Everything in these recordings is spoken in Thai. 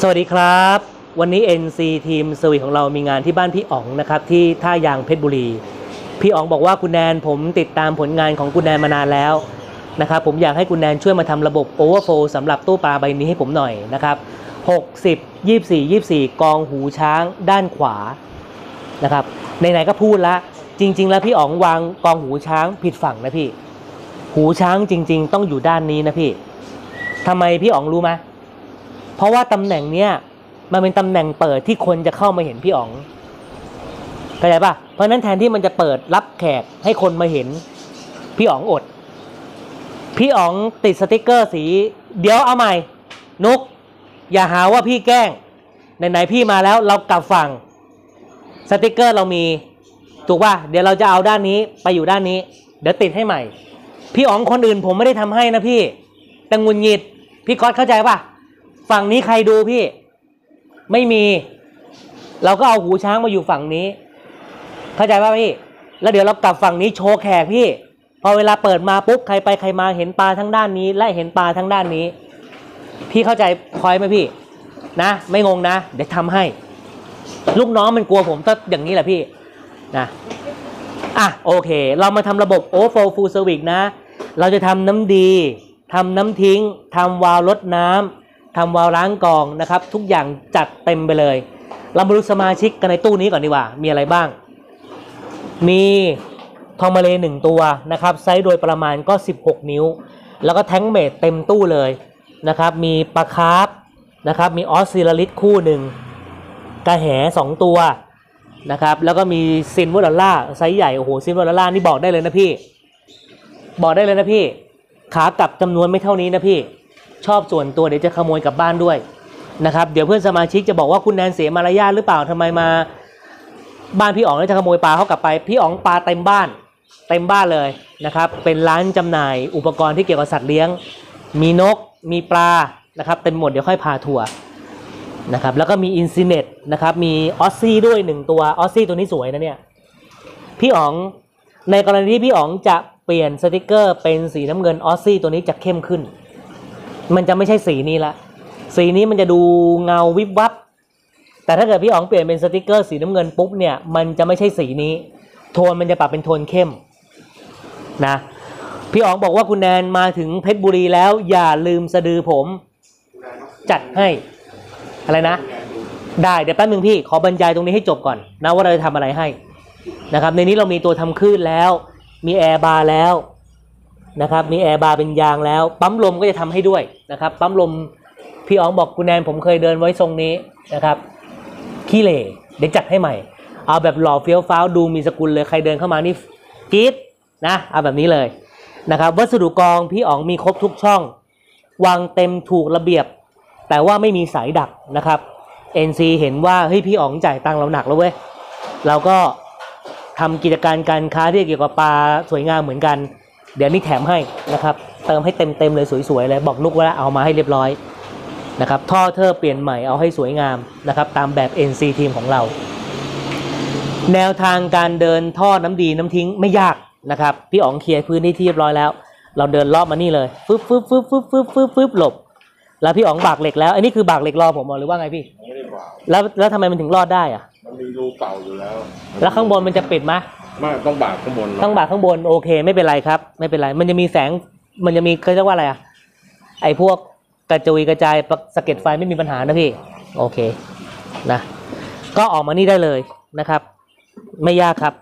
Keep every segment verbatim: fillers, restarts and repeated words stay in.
สวัสดีครับวันนี้ เอ็น ซี ทีมเซอร์วิสของเรามีงานที่บ้านพี่อ๋องนะครับที่ท่ายางเพชรบุรีพี่อ๋องบอกว่าคุณแนนผมติดตามผลงานของคุณแนนมานานแล้วนะครับผมอยากให้คุณแนนช่วยมาทำระบบ Overflow สำหรตู้ปลาใบนี้ให้ผมหน่อยนะครับหกสิบ ยี่สิบสี่ ยี่สิบสี่กองหูช้างด้านขวานะครับไหนๆก็พูดละจริงๆแล้วพี่อ๋องวางกองหูช้างผิดฝั่งนะพี่หูช้างจริงๆต้องอยู่ด้านนี้นะพี่ทำไมพี่อ๋องรู้ไหมเพราะว่าตำแหน่งเนี้ยมันเป็นตำแหน่งเปิดที่คนจะเข้ามาเห็นพี่อ๋องเข้าใจป่ะเพราะนั้นแทนที่มันจะเปิดรับแขกให้คนมาเห็นพี่อ๋องอดพี่อ๋องติดสติกเกอร์สีเดี๋ยวเอาใหม่นุกอย่าหาว่าพี่แกล้งไหนๆพี่มาแล้วเรากลับฝั่งสติกเกอร์เรามีถูกป่ะเดี๋ยวเราจะเอาด้านนี้ไปอยู่ด้านนี้เดี๋ยวติดให้ใหม่พี่อ๋องคนอื่นผมไม่ได้ทำให้นะพี่แต่งุนหงิดพี่ก๊อตเข้าใจป่ะฝั่งนี้ใครดูพี่ไม่มีเราก็เอาหูช้างมาอยู่ฝั่งนี้เข้าใจป่ะพี่แล้วเดี๋ยวเรากลับฝั่งนี้โชว์แขกพี่พอเวลาเปิดมาปุ๊บใครไปใครมาเห็นปลาทั้งด้านนี้และเห็นปลาทั้งด้านนี้พี่เข้าใจพอยไหมพี่นะไม่งงนะเดี๋ยวทำให้ลูกน้องมันกลัวผมก็อย่างนี้แหละพี่นะอ่ะโอเคเรามาทำระบบ Overflow Full Service นะเราจะทำน้ำดีทำน้ำทิ้งทำวาล์วลดน้ำทำวาล์วล้างกองนะครับทุกอย่างจัดเต็มไปเลยเรามาดูสมาชิกกันในตู้นี้ก่อนดีกว่ามีอะไรบ้างมีทองมาเลหนึ่งตัวนะครับไซส์โดยประมาณก็สิบหกนิ้วแล้วก็แท้งเมดเต็มตู้เลยนะครับมีปลาคาร์ฟนะครับมีออสซิลลิสคู่หนึ่งกระแหสองตัวนะครับแล้วก็มีซินเวอร์ดอลล่าไซส์ใหญ่โอ้โหซินเวอร์ดอลล่านี่บอกได้เลยนะพี่บอกได้เลยนะพี่ขากลับจำนวนไม่เท่านี้นะพี่ชอบส่วนตัวเดี๋ยวจะขโมยกลับบ้านด้วยนะครับเดี๋ยวเพื่อนสมาชิกจะบอกว่าคุณแนนเสียมารยาทหรือเปล่าทำไมมาบ้านพี่อ๋องแล้วจะขโมยปลาเขากลับไปพี่อ๋องปลาเต็มบ้านเต็มบ้านเลยนะครับเป็นร้านจำหน่ายอุปกรณ์ที่เกี่ยวกับสัตว์เลี้ยงมีนกมีปลานะครับเต็มหมดเดี๋ยวค่อยพาทัวร์นะครับแล้วก็มีอินซิเนตนะครับมีออสซี่ด้วยหนึ่งตัวออสซี่ตัวนี้สวยนะเนี่ยพี่อ๋องในกรณีที่พี่อ๋องจะเปลี่ยนสติกเกอร์เป็นสีน้ำเงินออสซี่ตัวนี้จะเข้มขึ้นมันจะไม่ใช่สีนี้ละสีนี้มันจะดูเงาวิบวับแต่ถ้าเกิดพี่อ๋องเปลี่ยนเป็นสติกเกอร์สีน้ำเงินปุ๊บเนี่ยมันจะไม่ใช่สีนี้โทนมันจะปรับเป็นโทนเข้มนะพี่อ๋องบอกว่าคุณแนนมาถึงเพชรบุรีแล้วอย่าลืมสะดือผมจัดให้อะไรนะได้เดี๋ยวแป๊บนึงพี่ขอบรรยายตรงนี้ให้จบก่อนนะว่าเราจะทำอะไรให้นะครับในนี้เรามีตัวทำคลื่นแล้วมีแอร์บาร์แล้วนะครับมีแอร์บาร์เป็นยางแล้วปั๊มลมก็จะทำให้ด้วยนะครับปั๊มลมพี่อ๋องบอกคุณแนนผมเคยเดินไว้ทรงนี้นะครับขี้เหร่เดี๋ยวจัดให้ใหม่เอาแบบหล่อเฟี้ยวฟ้าวดูมีสกุลเลยใครเดินเข้ามานี่จี๊ดนะเอาแบบนี้เลยนะครับวัสดุกองพี่อ๋องมีครบทุกช่องวางเต็มถูกระเบียบแต่ว่าไม่มีสายดักนะครับ เอ็น ซี เห็นว่าเฮ้ยพี่อ๋องจ่ายตังค์เราหนักแล้วเว้ยเราก็ทำกิจการการค้าที่เกี่ยวกับปลาสวยงามเหมือนกันเดี๋ยวนี้แถมให้นะครับเติมให้เต็มๆเลยสวยๆเลยบอกนุกว่าเอามาให้เรียบร้อยนะครับท่อเทอร์เปลี่ยนใหม่เอาให้สวยงามนะครับตามแบบ เอ็น ซี ทีมของเราแนวทางการเดินท่อน้ำดีน้ำทิ้งไม่ยากนะครับพี่อ๋องเคลียร์พื้นที่ที่เรียบร้อยแล้วเราเดินรอบมานี่เลยฟึบฟึบฟึบฟึบฟึบฟึบฟึบหลบแล้วพี่อ๋องบากเหล็กแล้วอันนี้คือบากเหล็กรอผมหรือว่าไงพี่ไม่ได้บากแล้วแล้วทำไมมันถึงรอดได้อะมันมีรูเก่าอยู่แล้วแล้วข้างบนมันจะปิดไหมไม่ต้องบากข้างบนต้องบากข้างบนโอเคไม่เป็นไรครับไม่เป็นไรมันจะมีแสงมันจะมีเขาเรียกว่าอะไรอะไอพวกกระจุยกระจายสะเก็ดไฟไม่มีปัญหานะพี่โอเคนะก็ออกมานี่ได้เลยนะครับไม่ยากครับ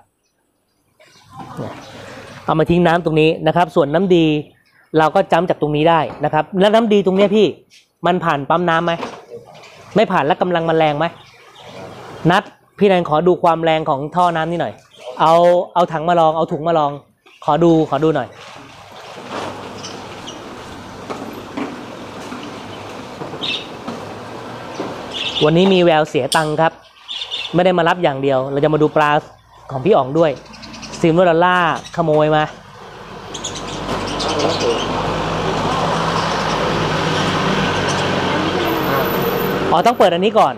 เอามาทิ้งน้ำตรงนี้นะครับส่วนน้ำดีเราก็จ้ำจากตรงนี้ได้นะครับแล้วน้ำดีตรงนี้พี่มันผ่านปั๊มน้ำไหมไม่ผ่านแล้วกำลังมันแรงไหมนัดพี่แนนขอดูความแรงของท่อน้ำนี่หน่อยเอาเอาถังมาลองเอาถุงมาลองขอดูขอดูหน่อยวันนี้มีแววเสียตังค์ครับไม่ได้มารับอย่างเดียวเราจะมาดูปลาของพี่อ๋องด้วยซิมโนดอลล่าขโมยมาอ๋อต้องเปิดอันนี้ก่อน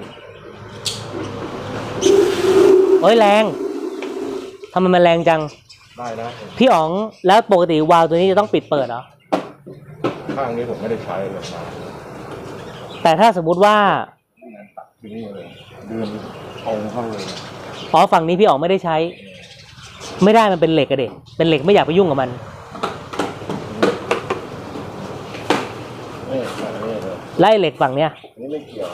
โอ้ยแรงทำไมมันแรงจังได้นะพี่อ๋องแล้วปกติวาล์วตัวนี้จะต้องปิดเปิดเหรอข้างนี้ผมไม่ได้ใช้เลยแต่ถ้าสมมุติว่าตัดทิ้งเลยเดินตรงเข้าเลยอ๋อฝั่งนี้พี่อ๋องไม่ได้ใช้ไม่ได้มันเป็นเหล็กอะเด็กเป็นเหล็กไม่อยากไปยุ่งกับมันไล่เหล็กฝั่งเนี้ยนี่ไม่เกี่ยว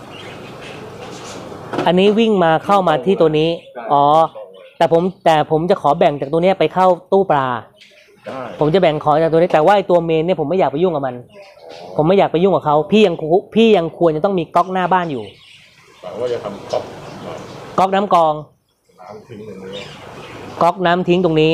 อันนี้วิ่งมาเข้ามาที่ตัวนี้อ๋อแต่ผมแต่ผมจะขอแบ่งจากตัวนี้ไปเข้าตู้ปลาผมจะแบ่งขอจากตัวนี้แต่ว่าไอ้ตัวเมนเนี่ยผมไม่อยากไปยุ่งกับมันผมไม่อยากไปยุ่งกับเขาพี่ยังพี่ยังควรจะต้องมีก๊อกหน้าบ้านอยู่ว่าจะทำก๊อกก๊อกน้ำกรองน้ำทิ้งตรงนี้ก๊อกน้ำทิ้งตรงนี้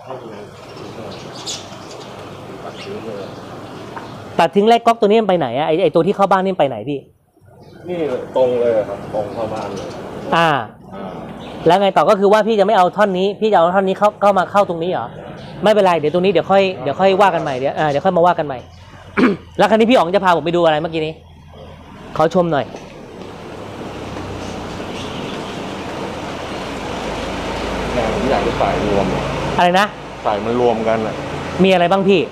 ตัดทิ้งแรกก๊อกตัวนี้มันไปไหนอะไอไอตัวที่เข้าบ้านนี่ไปไหนพี่นี่ตรงเลยครับตรงเข้าบ้านเลยอ่าแล้วไงต่อก็คือว่าพี่จะไม่เอาท่อนนี้พี่จะเอาท่อนนี้เข้าเข้ามาเข้าตรงนี้เหรอไม่เป็นไรเดี๋ยวตรงนี้เดี๋ยวค่อยเดี๋ยวค่อยว่ากันใหม่เดี๋ยวเดี๋ยวค่อยมาว่ากันใหม่ แล้วครั้นี้พี่อ๋องจะพาผมไปดูอะไรเมื่อกี้นี้เขาชมหน่อยผมอยากจะใส่รวมอะไรนะใส่มันรวมกันอ่ะมีอะไรบ้างพี่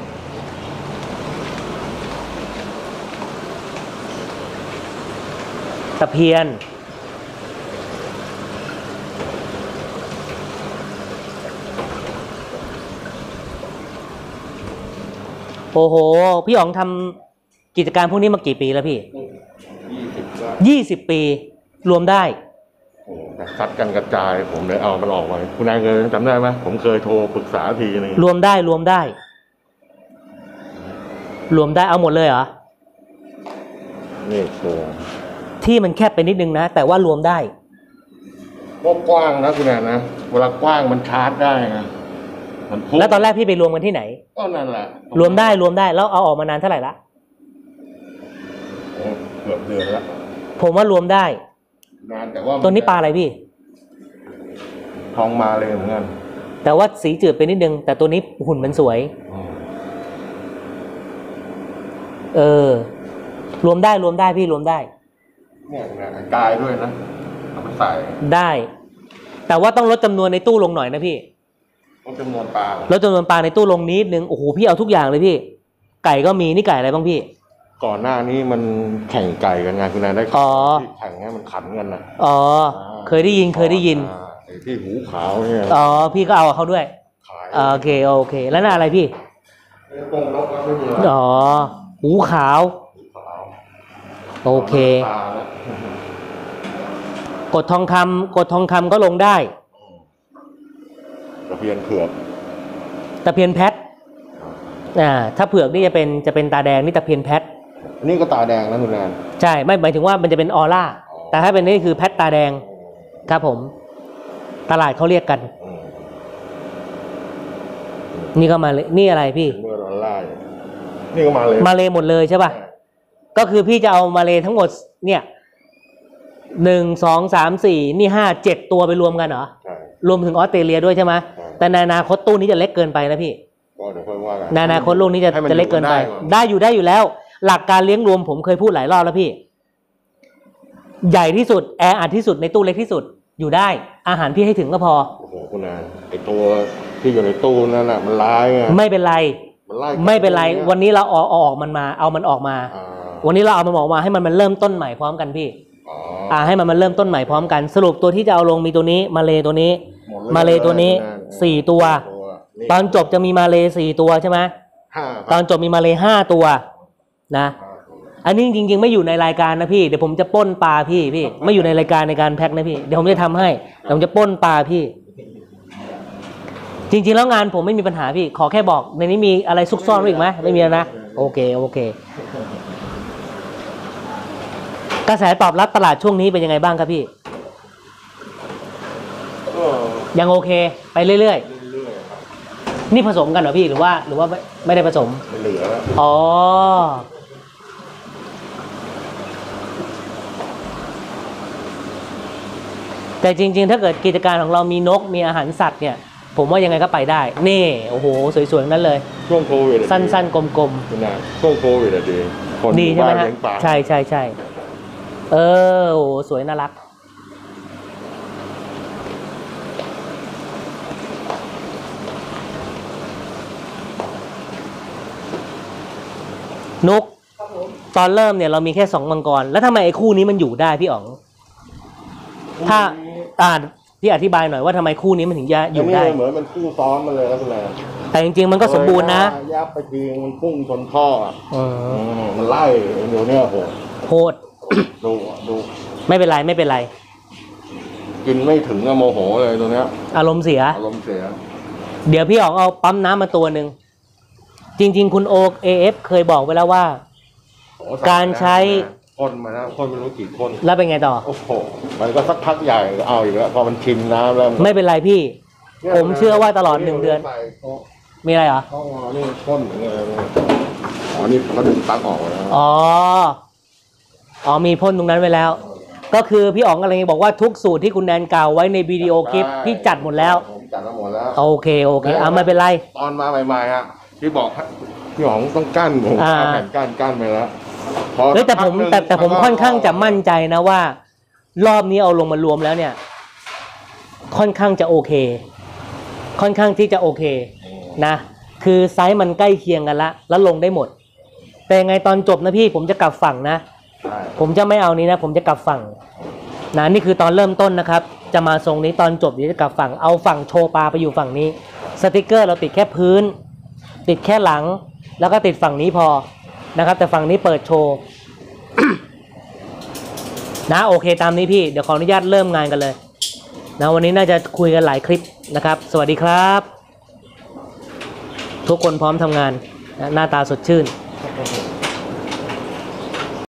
ตะเพียนโอ้โหพี่อ๋องทำกิจการพวกนี้มากี่ปีแล้วพี่ยี่สิบปีรวมได้โอ้ซัดกันกระจายผมเลยเอามันออกมาคุณนายเคยจำได้ไหมผมเคยโทรปรึกษาทีนึงรวมได้รวมได้รวมได้เอาหมดเลยเหรอนี่โชว์ที่มันแคบไปนิดนึงนะแต่ว่ารวมได้ก็กว้างนะคุณนายนะเวลากว้างมันชาร์จได้นะแล้วตอนแรกพี่ไปรวมกันที่ไหนก็นั่นแหละรวมได้รวมได้แล้วเอาออกมานานเท่าไหร่ละเกือบเดือนละผมว่ารวมได้นานแต่ว่าตัวนี้ปลาอะไรพี่ทองมาเลยเหมือนกันแต่ว่าสีจืดไปนิดนึงแต่ตัวนี้หุ่นมันสวยเออรวมได้รวมได้พี่รวมได้เนี่ยกายด้วยนะเอาไปใส่ได้แต่ว่าต้องลดจำนวนในตู้ลงหน่อยนะพี่ลดจำนวนปลาลดจำนวนปลาในตู้ลงนิดนึงโอ้โหพี่เอาทุกอย่างเลยพี่ไก่ก็มีนี่ไก่อะไรบ้างพี่ก่อนหน้านี้มันแข่งไก่กันไงคุณนายได้อ๋อแข่งเนี่ยมันขันกันนะอ๋อเคยได้ยินเคยได้ยินที่หูขาวเนี่ยอ๋อพี่ก็เอาเขาด้วยโอเคโอเคแล้วน่าอะไรพี่อ๋อหูขาวโอเคกดทองคำกดทองคำก็ลงได้ตะเพียนเผือกตะเพียนแพทอ่าถ้าเผือกนี่จะเป็นจะเป็นตาแดงนี่ตะเพียนแพทนี่ก็ตาแดงนะคุณแนนใช่ไม่หมายถึงว่ามันจะเป็นออร่าแต่ถ้าเป็นนี่คือแพทตาแดงครับผมตลาดเขาเรียกกันนี่ก็มาเลยนี่อะไรพี่เมื่อออร่านี่ก็มาเลยมาเลยหมดเลยใช่ป่ะก็คือพี่จะเอามาเลยทั้งหมดเนี่ยหนึ่งสองสามสี่นี่ห้าเจ็ดตัวไปรวมกันเหรอรวมถึงออสเตรเลียด้วยใช่ไหมแต่ในอนาคตตู้นี้จะเล็กเกินไปนะพี่ก็เดี๋ยวค่อยว่ากันในอนาคตลูกนี้จะจะเล็กเกินไปได้อยู่ได้อยู่แล้วหลักการเลี้ยงรวมผมเคยพูดหลายรอบแล้วพี่ใหญ่ที่สุดแออัดที่สุดในตู้เล็กที่สุดอยู่ได้อาหารพี่ให้ถึงก็พอโอ้โหคุณนายไอตัวที่อยู่ในตู้นั่นน่ะมันร้ายไงไม่เป็นไรไม่เป็นไรวันนี้เราออกออกมันมาเอามันออกมาวันนี้เราเอามันออกมาให้มันมันเริ่มต้นใหม่พร้อมกันพี่อ่าให้มันมันเริ่มต้นใหม่พร้อมกันสรุปตัวที่จะเอาลงมีตัวนี้มาเลตัวนี้มาเลตัวนี้สี่ตัวตอนจบจะมีมาเลสี่ตัวใช่ไหมตอนจบมีมาเลห้าตัวนะอันนี้จริงๆไม่อยู่ในรายการนะพี่เดี๋ยวผมจะป้นปลาพี่พี่ไม่อยู่ในรายการในการแพ็คนะพี่เดี๋ยวผมจะทำให้เดี๋ยวผมจะป้นปลาพี่จริงๆแล้วงานผมไม่มีปัญหาพี่ขอแค่บอกในนี้มีอะไรซุกซ่อนไว้อีกไหมไม่มีนะโอเคโอเคกระแสตอบรับตลาดช่วงนี้เป็นยังไงบ้างครับพี่ยังโอเคไปเรื่อยๆนี่ผสมกันเหรอพี่หรือว่าหรือว่าไม่ไม่ได้ผสมเหลืออ๋อแต่จริงๆถ้าเกิดกิจการของเรามีนกมีอาหารสัตว์เนี่ยผมว่ายังไงก็ไปได้นี่โอ้โหสวยๆนั้นเลยช่วงโควิดสั้นๆกลมๆนะช่วงโควิดอะดีคนดีใช่ไหมฮะใช่ใช่ใช่เออโอ้สวยน่ารักนกตอนเริ่มเนี่ยเรามีแค่สองมังกรแล้วทำไมไอ้คู่นี้มันอยู่ได้พี่อ๋องถ้าอ่าพี่อธิบายหน่อยว่าทำไมคู่นี้มันถึงจะอยู่ได้เหมือนมันพุ่งซ้อนมาเลยครับคุณแม่แต่จริงๆมันก็สมบูรณ์นะยับไปทีมันพุ่งชนท่ออ่ะอืมมันไล่เดี๋ยวเนี่ยโหดโหดดูดูไม่เป็นไรไม่เป็นไรกินไม่ถึงอะโมโหเลยตัวเนี้ยอารมณ์เสียอารมณ์เสียเดี๋ยวพี่อ๋องเอาปั๊มน้ำมาตัวหนึ่งจริงๆคุณโอเอฟเคยบอกไว้แล้วว่า การใช้พ่นมาแล้วพ่นไม่รู้กี่พ่นแล้วเป็นไงต่อโอ้โหมันก็สักพักใหญ่เอาอีกแล้วพอมันชินน้ำแล้วไม่เป็นไรพี่ ผมเชื่อว่าตลอดหนึ่งเดือน มีอะไรเหรอเขาเอานี่พ่นอย่างเงี้ยอ๋อนี่เขาดึงปลั๊กออกแล้วอ๋อ อ๋อมีพ่นตรงนั้นไว้แล้ว ก็คือพี่อ๋องอะไรบอกว่าทุกสูตรที่คุณแนนกล่าวไว้ในวิดีโอคลิปพี่จัดหมดแล้วผมจัดมาหมดแล้วโอเคโอเคอ่ะไม่เป็นไรตอนมาใหม่ๆฮะที่บอกพี่อ๋องต้องกั้นผมอ่าเอาแผ่นกั้นกั้นไปแล้วพอเฮ้ยแต่ผมสักพักหนึ่งแต่แต่ผมนก็ค่อนข้างจะมั่นใจนะว่า รอบนี้เอาลงมารวมแล้วเนี่ย ค่อนข้างจะโอเค ค่อนข้างที่จะโอเคนะคือไซส์มันใกล้เคียงกันละแล้วลงได้หมด แต่ยังไงตอนจบนะพี่ผมจะกลับฝั่งนะใช่ผมจะไม่เอานี้นะ ผมจะกลับฝั่งนะนี่คือตอนเริ่มต้นนะครับ จะมาทรงนี้ตอนจบเดี๋ยวจะกลับฝั่งเอาฝั่งโชว์ปลาไปอยู่ฝั่งนี้ สติกเกอร์เราติดแค่พื้น ติดแค่หลัง แล้วก็ติดฝั่งนี้พอนะครับ แต่ฝั่งนี้เปิดโชว์ นะโอเคตามนี้พี่เดี๋ยวขออนุญาตเริ่มงานกันเลยนะวันนี้น่าจะคุยกันหลายคลิปนะครับ สวัสดีครับ ทุกคนพร้อมทำงานนะหน้าตาสดชื่น